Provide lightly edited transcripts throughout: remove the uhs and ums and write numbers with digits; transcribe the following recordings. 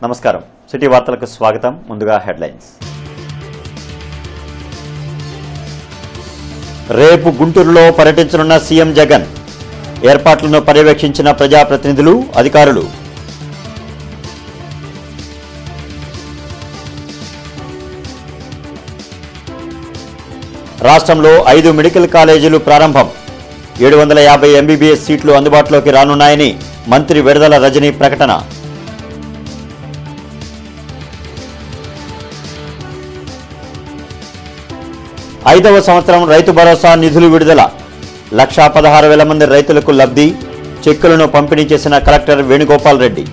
నమస్కారం సిటీ వార్తలకు స్వాగతం. ముందుగా హెడ్లైన్స్. రేపు గుంటూరులో పర్యటించనున్న సీఎం జగన్. ఏర్పాట్లను పర్యవేక్షించిన ప్రజాప్రతినిధులు, అధికారులు. రాష్ట్రంలో 5 మెడికల్ కాలేజీలు ప్రారంభం. 750 ఎంబీబీఎస్ సీట్లు అందుబాటులోకి రానున్నాయని మంత్రి విడదల రజని ప్రకటన. ఐదవ సంవత్సరం రైతు భరోసా నిధులు విడుదల. 1,16,000 మంది రైతులకు లబ్ధి. చెక్కులను పంపిణీ చేసిన కలెక్టర్ వేణుగోపాల్ రెడ్డి.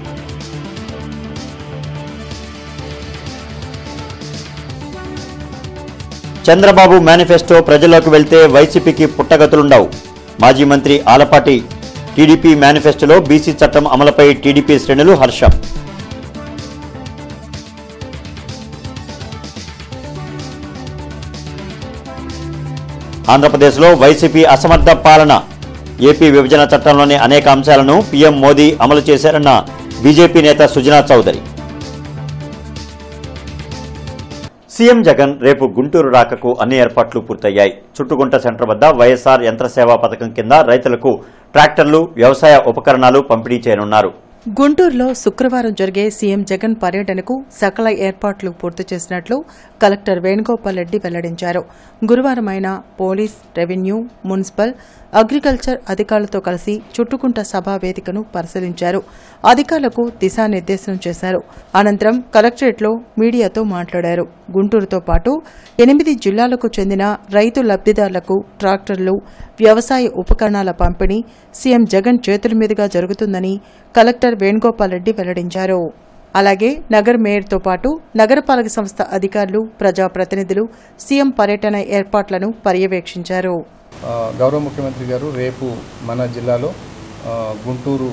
చంద్రబాబు మేనిఫెస్టో ప్రజల్లోకి వెళ్తే వైసీపీకి పుట్టగతులుండవు. మాజీ మంత్రి ఆలపాటి. టీడీపీ మేనిఫెస్టోలో బీసీ చట్టం అమలుపై టీడీపీ శ్రేణులు హర్షం. ఆంధ్రప్రదేశ్లో వైసీపీ అసమర్థ పాలన. ఏపీ విభజన చట్టంలోని అనేక అంశాలను పీఎం మోదీ అమలు చేశారన్న బీజేపీ నేత సుజనా చౌదరి. సీఎం జగన్ రేపు గుంటూరు రాకకు అన్ని ఏర్పాట్లు పూర్తయ్యాయి. చుట్టుగుంట సెంటర్ వద్ద వైఎస్ఆర్ యంత్రసేవ పథకం కింద రైతులకు ట్రాక్టర్లు, వ్యవసాయ ఉపకరణాలు పంపిణీ చేయనున్నారు. గుంటూరులో శుక్రవారం జరిగే సీఎం జగన్ పర్యటనకు సకల ఏర్పాట్లు పూర్తి చేసినట్లు కలెక్టర్ వేణుగోపాల్ రెడ్డి వెల్లడించారు. గురువారం ఆయన పోలీస్, రెవెన్యూ, మున్సిపల్, అగ్రికల్చర్ అధికారులతో కలిసి చుట్టుకుంట సభా వేదికను పరిశీలించారు. అధికారులకు దిశానిర్దేశం చేశారు. అనంతరం కలెక్టరేట్లో మీడియాతో మాట్లాడారు. గుంటూరుతో పాటు 8 జిల్లాలకు చెందిన రైతు లబ్దిదారులకు ట్రాక్టర్లు, వ్యవసాయ ఉపకరణాల పంపిణీ సీఎం జగన్ చేతుల మీదుగా జరుగుతుందని కలెక్టర్ వేణుగోపాల్ రెడ్డి వెల్లడించారు. అలాగే నగర్ మేయర్తో పాటు నగరపాలక సంస్థ అధికారులు, ప్రజాప్రతినిధులు సీఎం పర్యటన ఏర్పాట్లను పర్యవేక్షించారు. గౌరవ ముఖ్యమంత్రి గారు రేపు మన జిల్లాలో గుంటూరు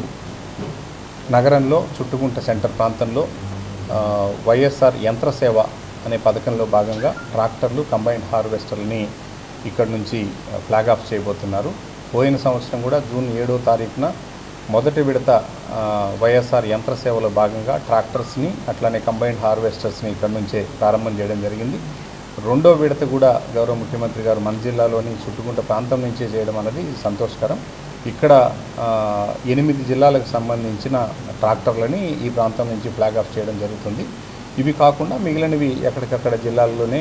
నగరంలో చుట్టుగుంట సెంటర్ ప్రాంతంలో వైఎస్ఆర్ యంత్రసేవ అనే పథకంలో భాగంగా ట్రాక్టర్లు, కంబైన్డ్ హార్వెస్టర్లని ఇక్కడ నుంచి ఫ్లాగ్ ఆఫ్ చేయబోతున్నారు. పోయిన సంవత్సరం కూడా జూన్ 7వ తారీఖున మొదటి విడత వైఎస్ఆర్ యంత్రసేవలో భాగంగా ట్రాక్టర్స్ని అట్లానే కంబైన్డ్ హార్వెస్టర్స్ని ఇక్కడ నుంచే ప్రారంభం చేయడం జరిగింది. రెండో విడత కూడా గౌరవ ముఖ్యమంత్రి గారు మన జిల్లాలోని చుట్టుగుంట ప్రాంతం నుంచే చేయడం అనేది సంతోషకరం. ఇక్కడ 8 జిల్లాలకు సంబంధించిన ట్రాక్టర్లని ఈ ప్రాంతం నుంచి ఫ్లాగ్ ఆఫ్ చేయడం జరుగుతుంది. ఇవి కాకుండా మిగిలినవి ఎక్కడికక్కడ జిల్లాల్లోనే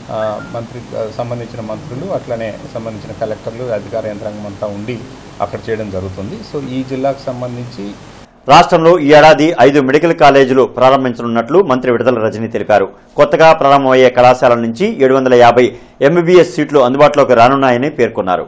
సంబంధించిన మంత్రులు అట్లనే సంబంధించిన కలెక్టర్లు, అధికార యంత్రాంగం అంతా ఉండి అక్కడ చేయడం జరుగుతుంది. సో ఈ జిల్లాకు సంబంధించి రాష్ట్రంలో ఈ ఏడాది 5 మెడికల్ కాలేజీలు ప్రారంభించనున్నట్లు మంత్రి విడదల రజని తెలిపారు. కొత్తగా ప్రారంభమయ్యే కళాశాలల నుంచి 750 ఎంబీబీఎస్ సీట్లు అందుబాటులోకి రానున్నాయని పేర్కొన్నారు.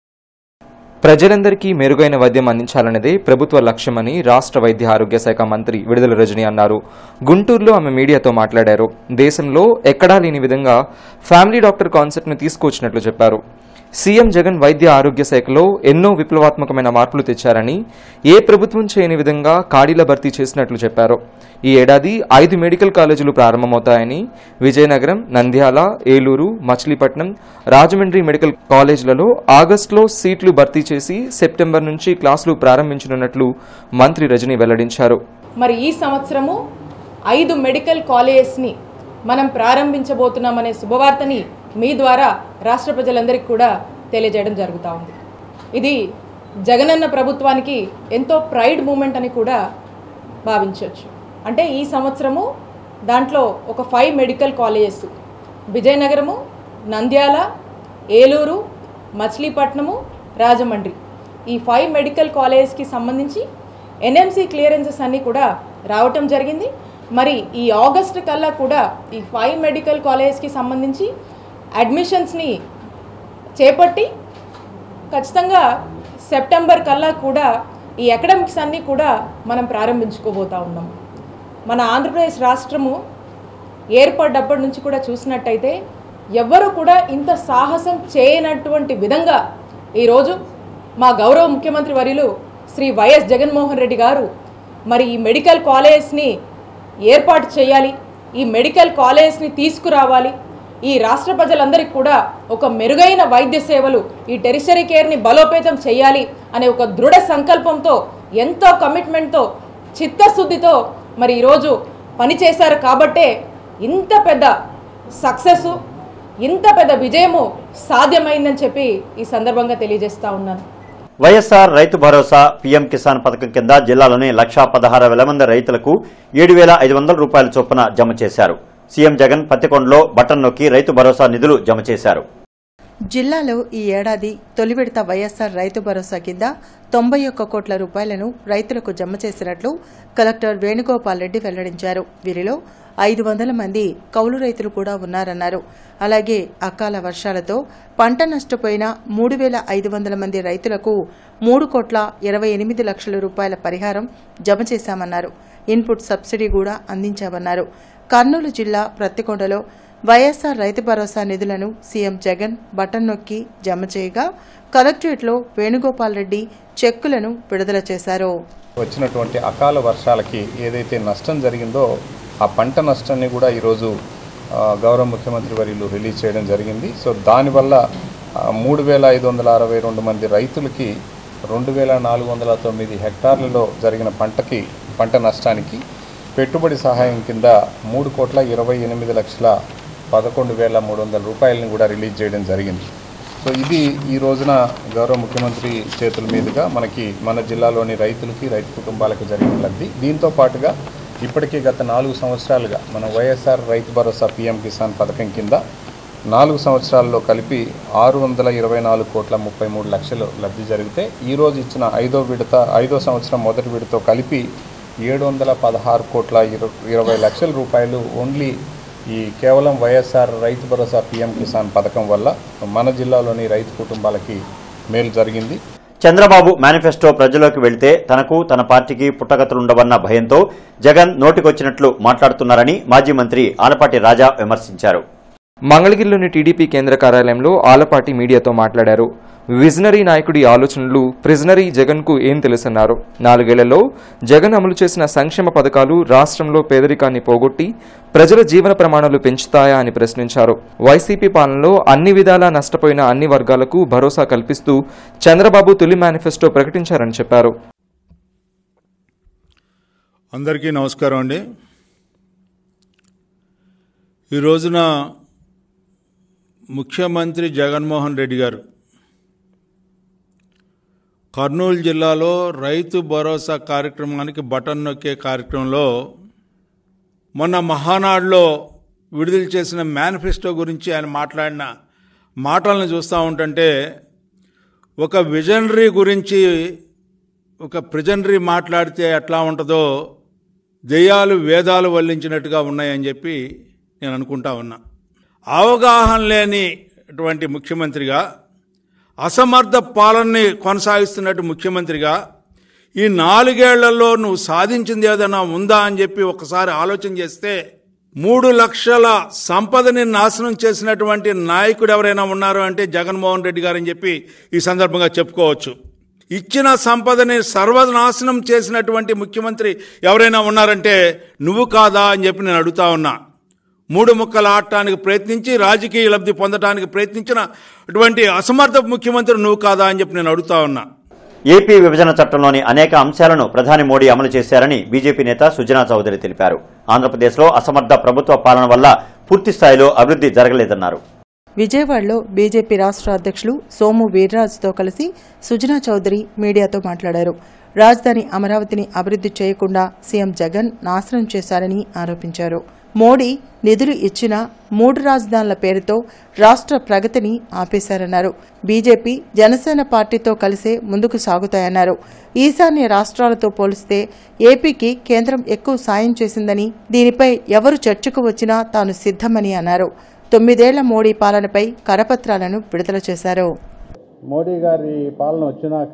ప్రజలందరికీ మెరుగైన వైద్యం అందించాలన్నదే ప్రభుత్వ లక్ష్యమని రాష్ట్ర వైద్య ఆరోగ్య శాఖ మంత్రి విడదల రజని అన్నారు. గుంటూరులో ఆమె మీడియాతో మాట్లాడారు. దేశంలో ఎక్కడా లేని విధంగా ఫ్యామిలీ డాక్టర్ కాన్సెప్ట్ను తీసుకొచ్చినట్లు చెప్పారు. సీఎం జగన్ వైద్య ఆరోగ్య శాఖలో ఎన్నో విప్లవాత్మకమైన మార్పులు తెచ్చారని, ఏ ప్రభుత్వం చేయని విధంగా ఖాళీల భర్తీ చేసినట్లు చెప్పారు. ఈ ఏడాది 5 మెడికల్ కాలేజీలు ప్రారంభమవుతాయని, విజయనగరం, నంద్యాల, ఏలూరు, మచిలీపట్నం, రాజమండ్రి మెడికల్ కాలేజీలలో ఆగస్టులో సీట్లు భర్తీ చేసి సెప్టెంబర్ నుంచి క్లాసులు ప్రారంభించనున్నట్లు మంత్రి రజని వెల్లడించారు. మరి ఈ సంవత్సరము 5 మెడికల్ కాలేజెస్ని మనం ప్రారంభించబోతున్నామనే శుభవార్తని మీ ద్వారా రాష్ట్ర ప్రజలందరికీ కూడా తెలియజేయడం జరుగుతూ ఉంది. ఇది జగనన్న ప్రభుత్వానికి ఎంతో ప్రైడ్ మూమెంట్ అని కూడా భావించవచ్చు. అంటే ఈ సంవత్సరము దాంట్లో ఒక 5 మెడికల్ కాలేజెస్ విజయనగరము, నంద్యాల, ఏలూరు, మచిలీపట్నము, రాజమండ్రి ఈ 5 మెడికల్ కాలేజెస్కి సంబంధించి ఎన్ఎంసీ క్లియరెన్సెస్ అన్నీ కూడా రావటం జరిగింది. మరి ఈ ఆగస్టు కల్లా కూడా ఈ 5 మెడికల్ కాలేజెస్కి సంబంధించి అడ్మిషన్స్ని చేపట్టి ఖచ్చితంగా సెప్టెంబర్ కల్లా కూడా ఈ అకాడమిక్స్ అన్నీ కూడా మనం ప్రారంభించుకోబోతూ ఉన్నాం. మన ఆంధ్రప్రదేశ్ రాష్ట్రము ఏర్పడ్డప్పటి నుంచి కూడా చూసినట్టయితే ఎవ్వరూ కూడా ఇంత సాహసం చేయనటువంటి విధంగా ఈరోజు మా గౌరవ ముఖ్యమంత్రి వర్యులు శ్రీ వైఎస్ జగన్మోహన్ రెడ్డి గారు మరి ఈ మెడికల్ కాలేజెస్ని ఏర్పాటు చేయాలి, ఈ మెడికల్ కాలేజెస్ని తీసుకురావాలి, ఈ రాష్ట్ర ప్రజలందరికీ కూడా ఒక మెరుగైన వైద్య సేవలు, ఈ టెరిషరీ కేర్ని బలోపేతం చేయాలి అనే ఒక దృఢ సంకల్పంతో, ఎంతో కమిట్మెంట్తో, చిత్తశుద్ధితో మరి ఈరోజు పనిచేశారు కాబట్టే ఇంత పెద్ద సక్సెస్, ఇంత పెద్ద విజయము సాధ్యమైందని చెప్పి ఈ సందర్భంగా తెలియజేస్తా ఉన్నాను. వైఎస్ఆర్ రైతు భరోసా పీఎం కిసాన్ పథకం కింద జిల్లాలోని 1,16,000 మంది రైతులకు 7,500 రూపాయల చొప్పున జమ చేశారు. సీఎం జగన్ పత్తికొండలో బటన్ నొక్కి రైతు భరోసా నిధులు జమ చేశారు. జిల్లాలో ఈ ఏడాది తొలి విడత వైఎస్ఆర్ రైతు భరోసా కింద 91 కోట్ల రూపాయలను రైతులకు జమ చేసినట్లు కలెక్టర్ వేణుగోపాల్ రెడ్డి వెల్లడించారు. వీరిలో 500 మంది కౌలు రైతులు కూడా ఉన్నారన్నారు. అలాగే అకాల వర్షాలతో పంట నష్టపోయిన 3,500 మంది రైతులకు 3,28 లక్షల రూపాయల పరిహారం జమ చేశామన్నారు. ఇన్పుట్ సబ్సిడీ కూడా అందించామన్నారు. కర్నూలు జిల్లా ప్రత్తికొండలో వైఎస్ఆర్ రైతు భరోసా నిధులను సీఎం జగన్ బటన్ నొక్కి జమ చేయగా కలెక్టరేట్లో వేణుగోపాల్ రెడ్డి చెక్కులను విడుదల చేశారు. వచ్చినటువంటి అకాల వర్షాలకి ఏదైతే నష్టం జరిగిందో ఆ పంట నష్టాన్ని కూడా ఈరోజు గౌరవ ముఖ్యమంత్రి వర్యులు రిలీజ్ చేయడం జరిగింది. సో దానివల్ల 3,562 మంది రైతులకి 2,409 హెక్టార్లలో జరిగిన పంట నష్టానికి పెట్టుబడి సహాయం కింద 3,28,11,300 రూపాయలని కూడా రిలీజ్ చేయడం జరిగింది. సో ఇది ఈ రోజున గౌరవ ముఖ్యమంత్రి చేతుల మీదుగా మన జిల్లాలోని రైతులకి, రైతు కుటుంబాలకు జరిగిన లబ్ధి. దీంతో పాటుగా ఇప్పటికీ గత 4 సంవత్సరాలుగా మన వైఎస్ఆర్ రైతు భరోసా పీఎం కిసాన్ పథకం కింద 4 సంవత్సరాల్లో కలిపి 624,33 లక్షలు లబ్ధి జరిగితే ఈరోజు ఇచ్చిన 5వ సంవత్సరం మొదటి విడతతో కలిపి 716,20 లక్షల రూపాయలు ఓన్లీ ఈ కేవలం వైఎస్ఆర్ రైతు భరోసా పీఎం కిసాన్ పథకం వల్ల మన జిల్లాలోని రైతు కుటుంబాలకి మేలు జరిగింది. చంద్రబాబు మేనిఫెస్టో ప్రజల్లోకి వెళ్తే తనకు, తన పార్టీకి పుట్టగతులుండవన్న భయంతో జగన్ నోటికొచ్చినట్లు మాట్లాడుతున్నారని మాజీ మంత్రి ఆలపాటి రాజా విమర్శించారు. మంగళగిరిలోని టీడీపీ కేంద్ర కార్యాలయంలో ఆలపాటి మీడియాతో మాట్లాడారు. విజనరీ నాయకుడి ఆలోచనలు ప్రిజనరీ జగన్కు ఏం తెలుసన్నారు. 4 ఏళ్లలో జగన్ అమలు చేసిన సంక్షేమ పథకాలు రాష్ట్రంలో పేదరికాన్ని పోగొట్టి ప్రజల జీవన ప్రమాణాలు పెంచుతాయా అని ప్రశ్నించారు. వైసీపీ పాలనలో అన్ని విధాలా నష్టపోయిన అన్ని వర్గాలకు భరోసా కల్పిస్తూ చంద్రబాబు తొలి మేనిఫెస్టో ప్రకటించారని చెప్పారు. అందరికీ నమస్కారం అండి. ఈ రోజున ముఖ్యమంత్రి జగన్మోహన్ రెడ్డి గారు కర్నూలు జిల్లాలో రైతు భరోసా కార్యక్రమానికి బటన్ నొక్కే కార్యక్రమంలో మొన్న మహానాడులో విడుదల చేసిన మేనిఫెస్టో గురించి ఆయన మాట్లాడిన మాటలను చూస్తూ ఉంటుంటే ఒక విజనరీ గురించి ఒక ప్రిజనరీ మాట్లాడితే ఎట్లా ఉంటుందో దెయ్యాలు వేదాలు వల్లించినట్టుగా ఉన్నాయని చెప్పి నేను అనుకుంటా ఉన్నా. అవగాహన లేనిటువంటి ముఖ్యమంత్రిగా, అసమర్థ పాలనని కొనసాగిస్తున్నట్టు ముఖ్యమంత్రిగా ఈ 4 ఏళ్లలో నువ్వు సాధించింది ఏదైనా ఉందా అని చెప్పి ఒకసారి ఆలోచన చేస్తే 3 లక్షల సంపదని నాశనం చేసినటువంటి నాయకుడు ఎవరైనా ఉన్నారు అంటే జగన్మోహన్ రెడ్డి గారని చెప్పి ఈ సందర్భంగా చెప్పుకోవచ్చు. ఇచ్చిన సంపదని సర్వనాశనం చేసినటువంటి ముఖ్యమంత్రి ఎవరైనా ఉన్నారంటే నువ్వు కాదా అని చెప్పి నేను అడుగుతా ఉన్నా. 3 ముక్కలు ఆడటానికి ప్రయత్నించి రాజకీయ లబ్ధి పొందడానికి ప్రయత్నించిన అటువంటి అసమర్థ ముఖ్యమంత్రి నువ్వు కాదా అని చెప్పి నేను అడుగుతా ఉన్నా. ఏపీ విభజన చట్టంలోని అనేక అంశాలను ప్రధాని మోడీ అమలు చేశారని బీజేపీ నేత సుజనా చౌదరి తెలిపారు. ఆంధ్రప్రదేశ్లో అసమర్థ ప్రభుత్వ పాలన వల్ల పూర్తి స్థాయిలో అభివృద్ధి జరగలేదన్నారు. విజయవాడలో బీజేపీ రాష్ట్ర అధ్యక్షులు సోము వీర్రాజుతో కలిసి సుజనా చౌదరి మీడియాతో మాట్లాడారు. రాజధాని అమరావతిని అభివృద్ధి చేయకుండా సీఎం జగన్ నాశనం చేశారని ఆరోపించారు. మోడీ నిధులు ఇచ్చిన 3 రాజధానుల పేరుతో రాష్ట్ర ప్రగతిని ఆపేశారన్నారు. బీజేపీ, జనసేన పార్టీతో కలిసే ముందుకు సాగుతాయన్నారు. ఈశాన్య రాష్ట్రాలతో పోలిస్తే ఏపీకి కేంద్రం ఎక్కువ సాయం చేసిందని, దీనిపై ఎవరు చర్చకు వచ్చినా తాను సిద్దమని అన్నారు. 9 ఏళ్ల మోడీ పాలనపై కరపత్రాలను విడుదల చేశారు. మోడీ గారి పాలన వచ్చినాక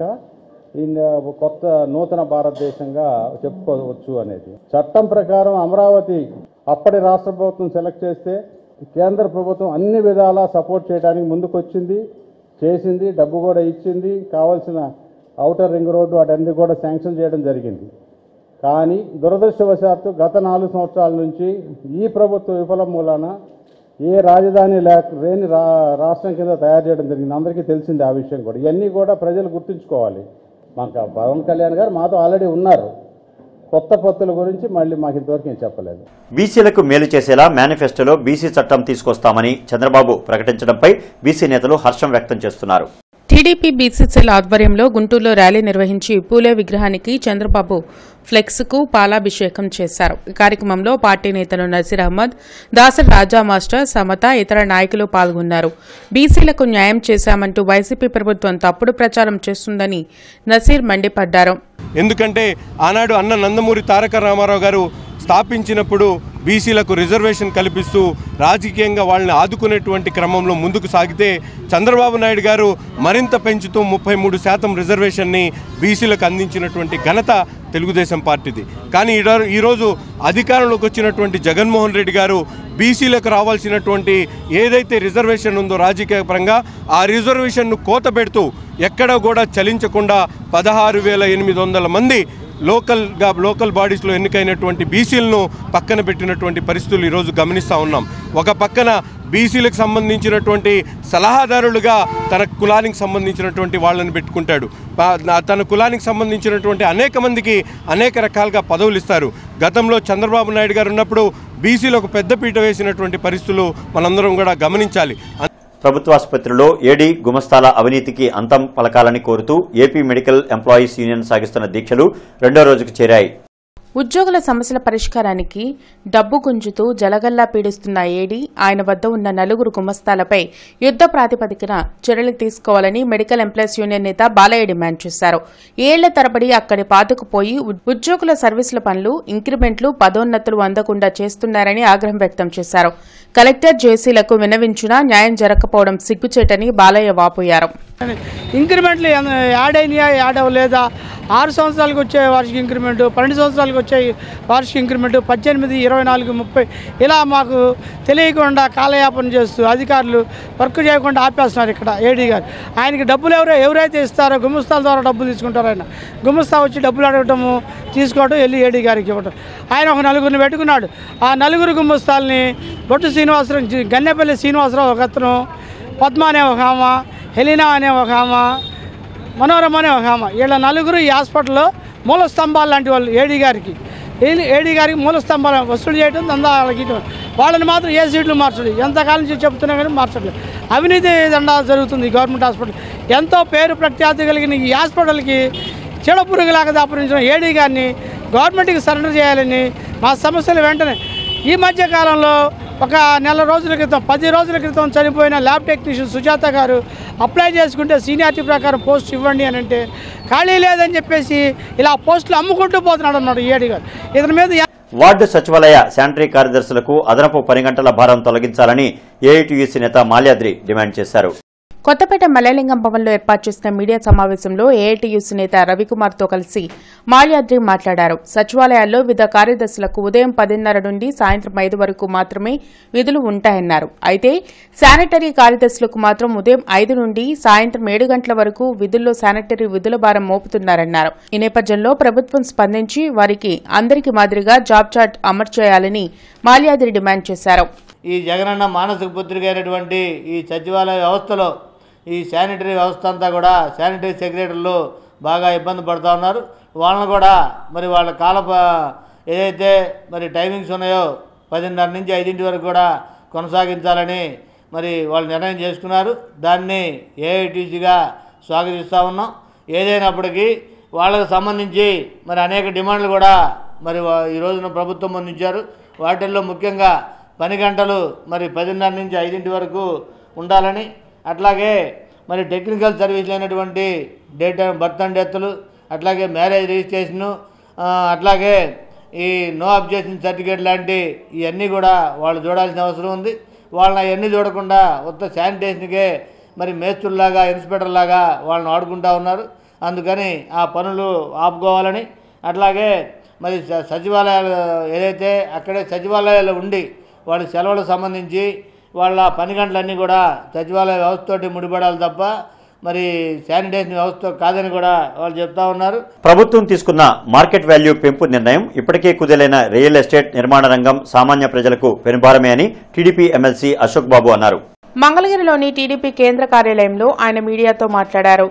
కొత్త నూతన భారతదేశంగా చెప్పుకోవచ్చు అనేది. చట్టం ప్రకారం అమరావతి అప్పటి రాష్ట్ర ప్రభుత్వం సెలెక్ట్ చేస్తే కేంద్ర ప్రభుత్వం అన్ని విధాలా సపోర్ట్ చేయడానికి ముందుకొచ్చింది, చేసింది, డబ్బు కూడా ఇచ్చింది, కావాల్సిన ఔటర్ రింగ్ రోడ్డు వాటన్ని కూడా శాంక్షన్ చేయడం జరిగింది. కానీ దురదృష్టవశాత్తు గత 4 సంవత్సరాల నుంచి ఈ ప్రభుత్వ విఫలం మూలాన ఏ రాజధాని లేని రాష్ట్రం కింద తయారు చేయడం జరిగింది. అందరికీ తెలిసింది ఆ విషయం కూడా. ఇవన్నీ కూడా ప్రజలు గుర్తుంచుకోవాలి. మాకు పవన్ కళ్యాణ్ గారు మాతో ఆల్రెడీ ఉన్నారు, కొత్త పొత్తుల గురించి మళ్ళీ మాకు ఇంతవరకు ఏం చెప్పలేదు. బీసీలకు మేలు చేసేలా మేనిఫెస్టోలో బీసీ చట్టం తీసుకొస్తామని చంద్రబాబు ప్రకటించడంపై బీసీ నేతలు హర్షం వ్యక్తం చేస్తున్నారు. టీడీపీ బీసీసీల ఆధ్వర్యంలో గుంటూరులో ర్యాలీ నిర్వహించి పూలే విగ్రహానికి చంద్రబాబు ఫ్లెక్స్కు పాలాభిషేకం చేశారు. ఈ కార్యక్రమంలో పార్టీ నేతలు నసీర్ అహ్మద్, దాసరి రాజా మాస్టర్, సమత, ఇతర నాయకులు పాల్గొన్నారు. బీసీలకు న్యాయం చేశామంటూ వైసీపీ ప్రభుత్వం తప్పుడు ప్రచారం చేస్తుందని నసీర్ మండిపడ్డారు. ఎందుకంటే ఆనాడు అన్న నందమూరి తారక రామారావు గారు స్థాపించినప్పుడు బీసీలకు రిజర్వేషన్ కల్పిస్తూ రాజకీయంగా వాళ్ళని ఆదుకునేటువంటి క్రమంలో ముందుకు సాగితే చంద్రబాబు నాయుడు గారు మరింత పెంచుతూ 33% రిజర్వేషన్ని బీసీలకు అందించినటువంటి ఘనత తెలుగుదేశం పార్టీది. కానీ ఈరోజు అధికారంలోకి వచ్చినటువంటి జగన్మోహన్ రెడ్డి గారు బీసీలకు రావాల్సినటువంటి ఏదైతే రిజర్వేషన్ ఉందో రాజకీయ పరంగా ఆ రిజర్వేషన్ను కోత పెడుతూ ఎక్కడ కూడా చలించకుండా 16,800 మంది లోకల్ బాడీస్లో ఎన్నికైనటువంటి బీసీలను పక్కన పెట్టినటువంటి పరిస్థితులు ఈరోజు గమనిస్తూ ఉన్నాం. ఒక పక్కన బీసీలకు సంబంధించినటువంటి సలహాదారులుగా తన కులానికి సంబంధించినటువంటి వాళ్ళని పెట్టుకుంటాడు. తన కులానికి సంబంధించినటువంటి అనేక మందికి అనేక రకాలుగా పదవులు ఇస్తారు. గతంలో చంద్రబాబు నాయుడు గారు ఉన్నప్పుడు బీసీలకు పెద్దపీట వేసినటువంటి పరిస్థితులు మనందరం కూడా గమనించాలి. ప్రభుత్వాసుపత్రిలో ఏడీ గుమస్తాల అవినీతికి అంతం పలకాలని కోరుతూ ఏపీ మెడికల్ ఎంప్లాయీస్ యూనియన్ సాగిస్తున్న దీక్షలు 2వ రోజుకు చేరాయి. ఉద్యోగుల సమస్యల పరిష్కారానికి డబ్బు గుంజుతూ జలగల్లా పీడిస్తున్న ఏడీ, ఆయన వద్ద ఉన్న 4 గుమస్తాలపై యుద్ద ప్రాతిపదికన చర్యలు తీసుకోవాలని మెడికల్ ఎంప్లాయీస్ యూనియన్ నేత బాలయ్య డిమాండ్ చేశారు. ఏళ్ల తరబడి అక్కడి పాతుకుపోయి ఉద్యోగుల సర్వీసుల పనులు, ఇంక్రిమెంట్లు, పదోన్నతులు అందకుండా చేస్తున్నారని ఆగ్రహం వ్యక్తం చేశారు. కలెక్టర్ జేసీలకు విన్నవించినా న్యాయం జరగకపోవడం సిగ్గుచేటని బాలయ్య వాపోయారు. ఇంక్రిమెంట్లు యాడ్ అయినాయా, యాడ్ అవ్వలేదా, 6 సంవత్సరాలకు వచ్చే వార్షిక ఇంక్రిమెంటు, 12 సంవత్సరాలకు వచ్చే వార్షిక ఇంక్రిమెంటు, 18, 24, 30 ఇలా మాకు తెలియకుండా కాలయాపన చేస్తూ అధికారులు వర్క్ చేయకుండా ఆపేస్తున్నారు. ఇక్కడ ఏడీ గారు ఆయనకి డబ్బులు ఎవరైతే ఇస్తారో గుమస్తాల ద్వారా డబ్బులు తీసుకుంటారో ఆయన గుమస్తా వచ్చి డబ్బులు అడగటము, తీసుకోవడం, వెళ్ళి ఏడీ గారికి ఇవ్వటం. ఆయన ఒక 4 పెట్టుకున్నాడు. ఆ 4 గుమస్తాలని బొట్టు శ్రీనివాసరావు, గన్నెపల్లి శ్రీనివాసరావు ఒక అతను, పద్మ అనే ఒక ఆమె, హెలీనా అనే ఒక ఆమె, మనోరమ అనే ఒక ఆమె, వీళ్ళ 4 ఈ హాస్పిటల్లో మూల స్తంభాలు లాంటి వాళ్ళు. ఏడీ గారికి మూల స్తంభాలు వసూలు చేయడం, దందాలకి వాళ్ళని మాత్రం ఏ సీట్లు మార్చడు. ఎంతకాలం నుంచి చెప్తున్నా కానీ మార్చట్లేదు. అవినీతి దండా జరుగుతుంది. గవర్నమెంట్ హాస్పిటల్ ఎంతో పేరు ప్రఖ్యాతి కలిగిన ఈ హాస్పిటల్కి చెడపురుగులాగా దాపరించిన ఏడీ గారిని గవర్నమెంట్కి సరెండర్ చేయాలని మా సమస్యలు వెంటనే. ఈ మధ్య కాలంలో ఒక 10 రోజుల క్రితం చనిపోయిన ల్యాబ్ టెక్నీషియన్ సుజాత గారు అప్లై చేసుకుంటే సీనియారిటీ ప్రకారం పోస్ట్ ఇవ్వండి అని అంటే ఖాళీ లేదని చెప్పేసి ఇలా పోస్టులు అమ్ముకుంటూ పోతున్నాడు అన్నాడు ఏడీ గారు. ఇతని మీద వార్డు సచివాలయ శానిటరీ కార్యదర్శులకు అదనపు 10 గంటల భారం తొలగించాలని ఏఐటీయూసీ నేత మాల్యాద్రి డిమాండ్ చేశారు. కొత్తపేట మలయలింగం భవన్లో ఏర్పాటు చేసిన మీడియా సమావేశంలో ఏఐటీయూసీ నేత రవికుమార్తో కలిసి మాల్యాద్రి మాట్లాడారు. సచివాలయాల్లో వివిధ కార్యదర్శులకు ఉదయం 10:30 నుండి సాయంత్రం 5 వరకు మాత్రమే విధులు ఉంటాయన్నారు. అయితే శానిటరీ కార్యదర్శులకు మాత్రం ఉదయం 5 నుండి సాయంత్రం 7 గంటల వరకు విధుల్లో శానిటరీ విధుల భారం మోపుతున్నారన్నారు. ఈ నేపథ్యంలో ప్రభుత్వం స్పందించి వారికి అందరికీ మాదిరిగా జాబ్ చార్ట్ అమలు చేయాలని మాల్యాద్రి డిమాండ్ చేశారు. ఈ జగనన్న మానసిక పుత్రిక అయినటువంటి ఈ సచివాలయ వ్యవస్థలో ఈ శానిటరీ వ్యవస్థ అంతా కూడా శానిటరీ సెక్రటరీలు బాగా ఇబ్బంది పడుతూ ఉన్నారు. వాళ్ళని కూడా మరి వాళ్ళ ఏదైతే మరి టైమింగ్స్ ఉన్నాయో 10:30 నుంచి 5 వరకు కూడా కొనసాగించాలని మరి వాళ్ళు నిర్ణయం చేసుకున్నారు. దాన్ని ఏఐటీసీగా స్వాగతిస్తూ ఉన్నాం. ఏదైనప్పటికీ వాళ్ళకు సంబంధించి మరి అనేక డిమాండ్లు కూడా మరి ఈ రోజున ప్రభుత్వం ముందుంచారు. వాటిల్లో ముఖ్యంగా 10 గంటలు మరి 10:30 నుంచి 5 వరకు ఉండాలని, అట్లాగే మరి టెక్నికల్ సర్వీసులు అయినటువంటి డేట్ బర్త్ అండ్ డెత్లు, అట్లాగే మ్యారేజ్ రిజిస్ట్రేషను, అట్లాగే ఈ నో అబ్జెక్షన్ సర్టిఫికేట్ లాంటి ఇవన్నీ కూడా వాళ్ళు చూడాల్సిన అవసరం ఉంది. వాళ్ళని అవన్నీ చూడకుండా ఉత్త శానిటేషన్కే మరి మేస్త్రుల్లాగా ఇన్స్పెక్టర్లాగా వాళ్ళని ఆడుకుంటూ ఉన్నారు. అందుకని ఆ పనులు ఆపుకోవాలని, అట్లాగే మరి సచివాలయాలు ఏదైతే అక్కడే సచివాలయాలు ఉండి వాళ్ళ సెలవులకు సంబంధించి వాళ్ళ 10 గంటలన్నీ కూడా సచివాలయ వ్యవస్థతోటి ముడిపడాలి తప్ప మరి శానిటేషన్ వ్యవస్థ కాదని కూడా వాళ్ళు చెప్తా ఉన్నారు. ప్రభుత్వం తీసుకున్న మార్కెట్ వాల్యూ పెంపు నిర్ణయం ఇప్పటికే కుదేలైన రియల్ ఎస్టేట్ నిర్మాణ రంగం సామాన్య ప్రజలకు పెనుభారమే అని టీడీపీ ఎమ్మెల్సీ అశోక్ బాబు అన్నారు. మంగళగిరిలోని టీడీపీ కేంద్ర కార్యాలయంలో ఆయన మీడియాతో మాట్లాడారు.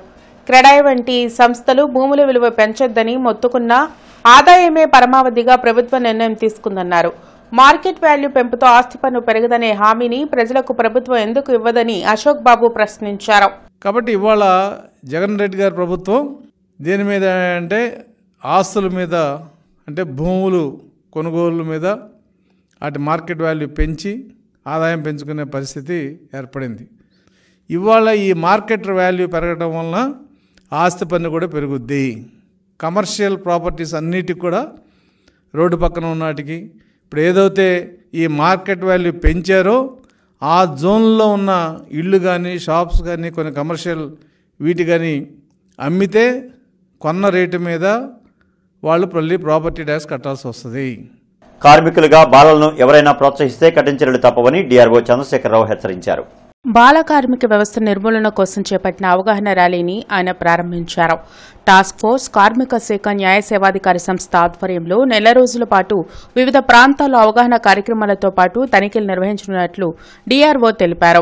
క్రెడాయ్ వంటి సంస్థలు భూముల విలువ పెంచొద్దని మొత్తుకున్నా ఆదాయమే పరమావధిగా ప్రభుత్వం నిర్ణయం తీసుకుందన్నారు. మార్కెట్ వాల్యూ పెంపుతో ఆస్తి పన్ను పెరగదనే హామీని ప్రజలకు ప్రభుత్వం ఎందుకు ఇవ్వదని అశోక్ బాబు ప్రశ్నించారు. కాబట్టి ఇవాళ జగన్ రెడ్డి గారి ప్రభుత్వం దేని మీద అంటే ఆస్తుల మీద, అంటే భూములు కొనుగోలు మీద అటు మార్కెట్ వాల్యూ పెంచి ఆదాయం పెంచుకునే పరిస్థితి ఏర్పడింది. ఇవాళ ఈ మార్కెట్ వాల్యూ పెరగడం వలన ఆస్తి పన్ను కూడా పెరుగుద్ది. కమర్షియల్ ప్రాపర్టీస్ అన్నిటికి కూడా రోడ్డు పక్కన ఉన్నటికి ఇప్పుడు ఏదైతే ఈ మార్కెట్ వాల్యూ పెంచారో ఆ జోన్లో ఉన్న ఇళ్ళు కానీ షాప్స్ కానీ కొన్ని కమర్షియల్ వీటి కానీ అమ్మితే కొన్న రేటు మీద వాళ్ళు మళ్ళీ ప్రాపర్టీ ట్యాక్స్ కట్టాల్సి వస్తుంది. కార్మికులుగా బాలలను ఎవరైనా ప్రోత్సహిస్తే కఠిన చర్యలు తప్పవని డీఆర్ఓ చంద్రశేఖరరావు హెచ్చరించారు. బాల కార్మిక వ్యవస్థ నిర్మూలన కోసం చేపట్టిన అవగాహన ర్యాలీని ఆయన ప్రారంభించారు. టాస్క్ ఫోర్స్, కార్మిక శాఖ, న్యాయ సేవాధికారి సంస్థ ఆధ్వర్యంలో నెల రోజుల పాటు వివిధ ప్రాంతాల్లో అవగాహన కార్యక్రమాలతో పాటు తనిఖీలు నిర్వహించనున్నట్లు డీఆర్ఓ తెలిపారు.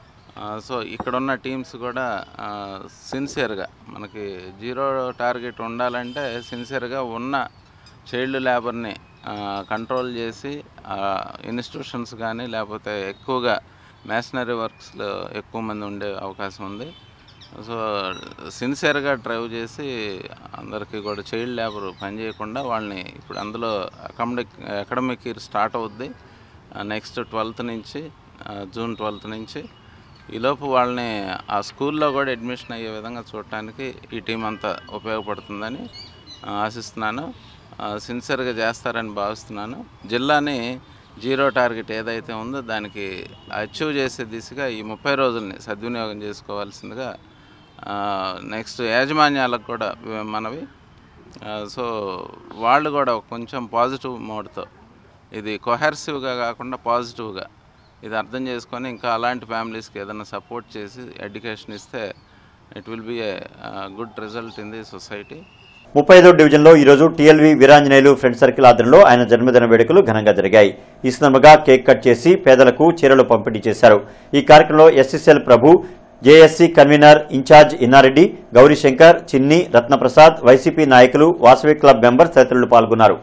సో ఇక్కడున్న టీమ్స్ కూడా సిన్సియర్గా మనకి జీరో టార్గెట్ ఉండాలంటే సిన్సియర్గా ఉన్న చైల్డ్ లేబర్ని కంట్రోల్ చేసి ఇన్స్టిట్యూషన్స్ కానీ లేకపోతే ఎక్కువగా మేషనరీ వర్క్స్లో ఎక్కువ మంది ఉండే అవకాశం ఉంది. సో సిన్సియర్గా డ్రైవ్ చేసి అందరికీ కూడా చైల్డ్ లేబర్ పనిచేయకుండా వాళ్ళని ఇప్పుడు అందులో అకాడమిక్ ఇయర్ స్టార్ట్ అవుద్ది నెక్స్ట్ 12th నుంచి జూన్ 12th నుంచి. ఈలోపు వాళ్ళని ఆ స్కూల్లో కూడా అడ్మిషన్ అయ్యే విధంగా చూడటానికి ఈ టీం అంతా ఉపయోగపడుతుందని ఆశిస్తున్నాను. సిన్సియర్గా చేస్తారని భావిస్తున్నాను. జిల్లాని జీరో టార్గెట్ ఏదైతే ఉందో దానికి అచీవ్ చేసే దిశగా ఈ 30 రోజుల్ని సద్వినియోగం చేసుకోవాల్సిందిగా నెక్స్ట్ యాజమాన్యాలకు కూడా మనవి. సో వాళ్ళు కూడా కొంచెం పాజిటివ్ మోడ్తో ఇది కొహెర్సివ్గా కాకుండా పాజిటివ్గా ఇది అర్థం చేసుకొని ఇంకా అలాంటి ఫ్యామిలీస్కి ఏదైనా సపోర్ట్ చేసి ఎడ్యుకేషన్ ఇస్తే it will be a good result in the society. 35వ డివిజన్లో ఈరోజు టీఎల్వీ వీరాంజనేయులు ఫ్రెండ్ సర్కిల్ ఆధ్వర్యంలో ఆయన జన్మదిన వేడుకలు ఘనంగా జరిగాయి. ఈ సందర్భంగా కేక్ కట్ చేసి పేదలకు చీరలు పంపిణీ చేశారు. ఈ కార్యక్రమంలో SCCL Prabhu, JSC convener incharge Innareddy, Gaurishankar, Chinni, Ratnaprasad, YCP నాయకులు, వాసవి క్లబ్ మెంబర్స్ తదితరులు పాల్గొన్నారు.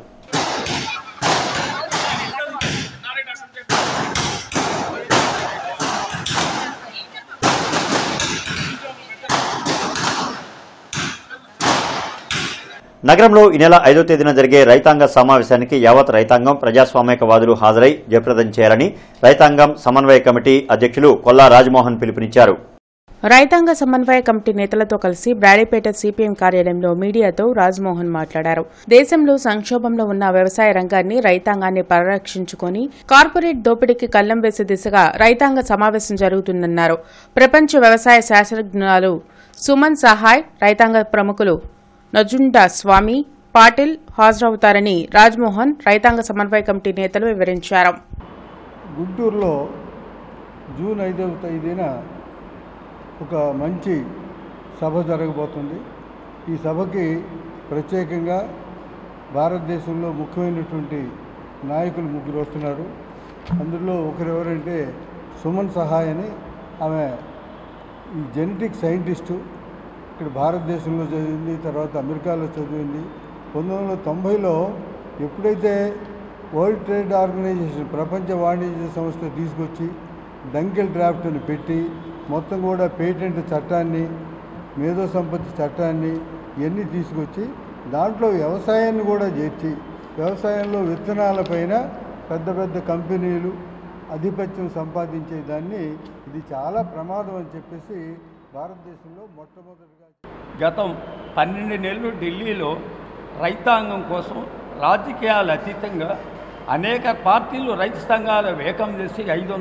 నగరంలో ఈ నెల 5వ తేదీన జరిగే రైతాంగ సమావేశానికి యావత్ రైతాంగం, ప్రజాస్వామికవాదులు హాజరై జయప్రదం చేయాలని రైతాంగం సమన్వయ కమిటీ అధ్యక్షులు కొల్లా రాజమోహన్ పిలుపునిచ్చారు. రైతాంగ సమన్వయ కమిటీ నేతలతో కలిసి బ్రాడీపేట సిపిఎం కార్యాలయంలో మీడియాతో రాజ్మోహన్ మాట్లాడారు. దేశంలో సంక్షోభంలో ఉన్న వ్యవసాయ రంగాన్ని, రైతాంగాన్ని పరిరక్షించుకుని కార్పొరేట్ దోపిడీకి కళ్లెం వేసే దిశగా రైతాంగ సమావేశం జరుగుతుందన్నారు. ప్రపంచ వ్యవసాయ శాస్త్రజ్ఞులు సుమన్ సహాయ్, రైతాంగ ప్రముఖులు నజుండా స్వామి, పాటిల్ హాజరవుతారని రాజ్మోహన్ రైతాంగ సమన్వయ కమిటీ నేతలు వివరించారు. గుంటూరులో జూన్ 5వ తేదీన ఒక మంచి సభ జరగబోతుంది. ఈ సభకి ప్రత్యేకంగా భారతదేశంలో ముఖ్యమైనటువంటి నాయకులు 3 వస్తున్నారు. అందులో ఒకరెవరంటే సుమన్ సహాయ్ అని, ఆమె ఈ జెనెటిక్ సైంటిస్టు, ఇక్కడ భారతదేశంలో చదివింది, తర్వాత అమెరికాలో చదివింది. 1990లో ఎప్పుడైతే వరల్డ్ ట్రేడ్ ఆర్గనైజేషన్, ప్రపంచ వాణిజ్య సంస్థ తీసుకొచ్చి డంకెల్ డ్రాఫ్ట్ని పెట్టి మొత్తం కూడా పేటెంట్ చట్టాన్ని, మేధో సంపత్తి చట్టాన్ని ఇవన్నీ తీసుకొచ్చి దాంట్లో వ్యవసాయాన్ని కూడా చేర్చి వ్యవసాయంలో విత్తనాలపైన పెద్ద పెద్ద కంపెనీలు ఆధిపత్యం సంపాదించేదాన్ని, ఇది చాలా ప్రమాదం అని చెప్పేసి భారతదేశంలో మొట్టమొదటిగా గతం 12 నెలలు ఢిల్లీలో రైతాంగం కోసం రాజకీయాలు అతీతంగా అనేక పార్టీలు రైతు సంఘాలు వేకం చేసి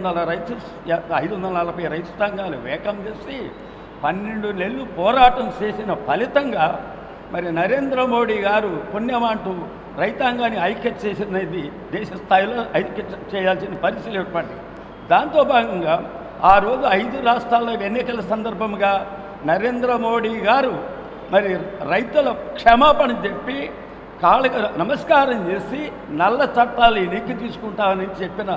540 రైతు సంఘాలు వేకం చేసి 12 నెలలు పోరాటం చేసిన ఫలితంగా మరి నరేంద్ర మోడీ గారు పుణ్యమంటూ రైతాంగాన్ని ఐక్యత చేసినది దేశ స్థాయిలో ఐక్యత చేయాల్సిన పరిస్థితులు ఏర్పడింది. దాంతో భాగంగా ఆ రోజు 5 రాష్ట్రాల్లో ఎన్నికల సందర్భంగా నరేంద్ర మోడీ గారు మరి రైతుల క్షమాపణ చెప్పి కాళ్ళకు నమస్కారం చేసి నల్ల చట్టాలు వెనక్కి తీసుకుంటామని చెప్పిన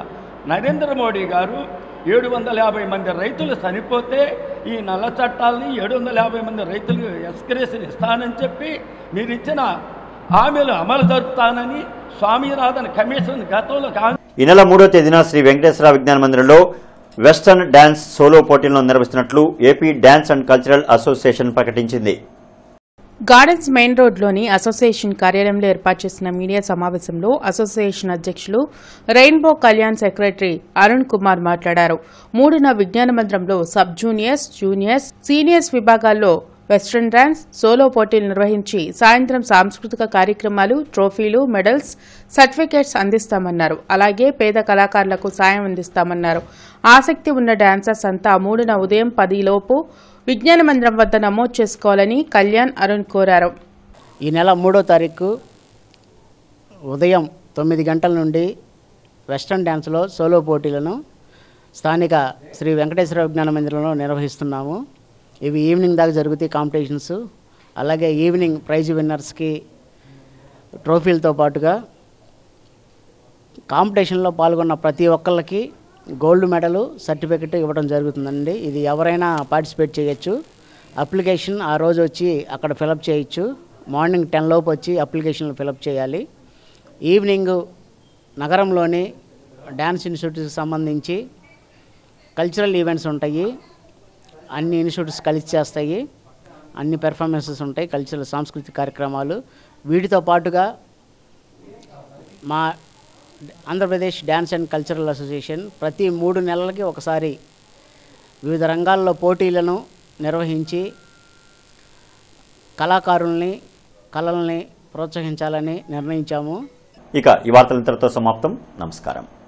నరేంద్ర మోడీ గారు 750 మంది రైతులు చనిపోతే ఈ నల్ల చట్టాలని 750 మంది రైతులు ఎక్స్గ్రేషన్ ఇస్తానని చెప్పి మీరు ఇచ్చిన హామీలు అమలు జరుపుతానని స్వామినాథన్ కమిషన్ గతంలో ఈ నెల 3వ తేదీన శ్రీ వెంకటేశ్వర విజ్ఞాన మందిరంలో వెస్టర్న్ డాన్స్ సోలో పోటీలను నిర్వహిస్తున్నట్లు AP dance and cultural association ప్రకటించింది. గార్డెన్స్ మెయిన్ రోడ్లోని అసోసియేషన్ కార్యాలయంలో ఏర్పాటు చేసిన మీడియా సమావేశంలో అసోసియేషన్ అధ్యక్షులు రెయిన్బో కళ్యాణ్ సెక్రటరీ అరుణ్ కుమార్ మాట్లాడారు. 3న విజ్ఞాన మందిరంలో సబ్ జూనియర్స్, జూనియర్స్, సీనియర్స్ విభాగాల్లో వెస్ట్రన్ డాన్స్ సోలో పోటీలు నిర్వహించి సాయంత్రం సాంస్కృతిక కార్యక్రమాలు, ట్రోఫీలు, మెడల్స్, సర్టిఫికేట్స్ అందిస్తామన్నారు. అలాగే పేద కళాకారులకు సాయం అందిస్తామన్నారు. ఆసక్తి ఉన్న డాన్సర్స్ అంతా 3న ఉదయం 10 లోపు విజ్ఞాన మందిరం వద్ద నమోదు చేసుకోవాలని కళ్యాణ్ అరుణ్ కోరారు. ఈ నెల 3వ తారీఖు ఉదయం 9 గంటల నుండి వెస్ట్రన్ డ్యాన్స్లో సోలో పోటీలను స్థానిక శ్రీ వెంకటేశ్వర విజ్ఞాన మందిరంలో నిర్వహిస్తున్నాము. ఇవి ఈవినింగ్ దాకా జరుగుతాయి కాంపిటీషన్స్. అలాగే ఈవినింగ్ ప్రైజ్ విన్నర్స్కి ట్రోఫీలతో పాటుగా కాంపిటీషన్లో పాల్గొన్న ప్రతి ఒక్కళ్ళకి గోల్డ్ మెడల్, సర్టిఫికెట్ ఇవ్వడం జరుగుతుందండి. ఇది ఎవరైనా పార్టిసిపేట్ చేయొచ్చు. అప్లికేషన్ ఆ రోజు వచ్చి అక్కడ ఫిలప్ చేయొచ్చు. మార్నింగ్ 10 లోపు వచ్చి అప్లికేషన్లు ఫిలప్ చేయాలి. ఈవినింగ్ నగరంలోని డ్యాన్స్ ఇన్స్టిట్యూట్కి సంబంధించి కల్చరల్ ఈవెంట్స్ ఉంటాయి. అన్ని ఇన్స్టిట్యూట్స్ కలిసి చేస్తాయి. అన్ని పెర్ఫార్మెన్సెస్ ఉంటాయి, కల్చరల్ సాంస్కృతిక కార్యక్రమాలు. వీటితో పాటుగా మా Andhra Pradesh dance and cultural association ప్రతి 3 నెలలకి ఒకసారి వివిధ రంగాల్లో పోటీలను నిర్వహించి కళాకారుల్ని, కళల్ని ప్రోత్సహించాలని నిర్ణయించాము. ఇక ఈ వార్తలు ఇంతటితో సమాప్తం. నమస్కారం.